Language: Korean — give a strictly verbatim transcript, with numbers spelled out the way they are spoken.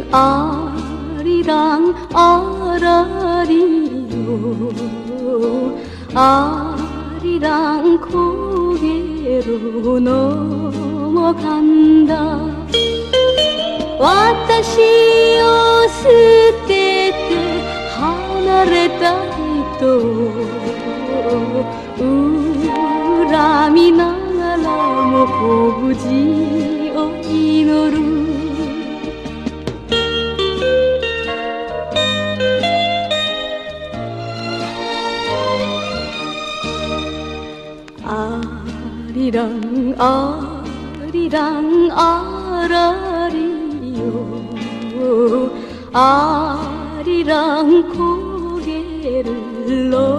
아리랑 아라리요 아리랑 고개로 넘어간다. 와타시を捨てて離れた人を恨みながらもご無事を祈る。아리랑 아리랑 아라리요 아리랑 고개를 넘